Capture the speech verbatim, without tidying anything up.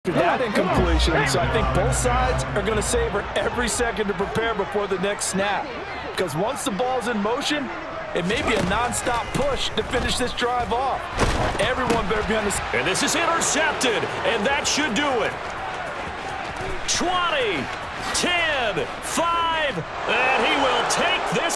That incompletion, so I think both sides are going to savor every second to prepare before the next snap. Because once the ball's in motion, it may be a non-stop push to finish this drive off. Everyone better be on this. And this is intercepted, and that should do it. twenty, ten, five, and he will take this.